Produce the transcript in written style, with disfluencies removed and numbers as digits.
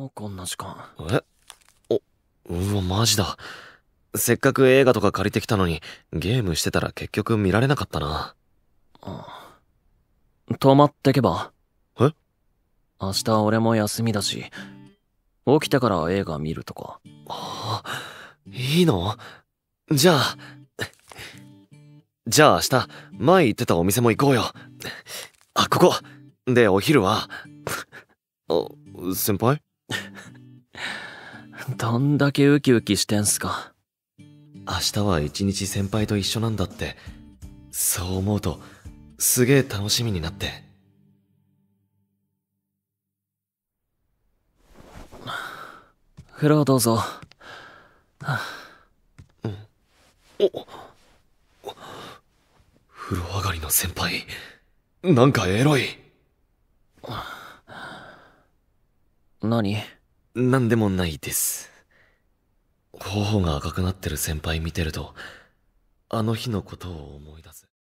こんな時間。 うわ、マジだ。せっかく映画とか借りてきたのに、ゲームしてたら結局見られなかったな。 泊まってけば。 え？ 明日俺も休みだし、起きてから映画見るとか。 いいの？じゃあ明日、前言ってたお店も行こうよ。ここ。で、お昼は先輩？ どんだけウキウキしてんすか。 明日は一日先輩と一緒なんだって。そう思うと、すげえ楽しみになって。 風呂どうぞ。 風呂上がりの先輩、なんかエロい。 何？ なんでもないです。頬が赤くなってる先輩見てると、あの日のことを思い出す。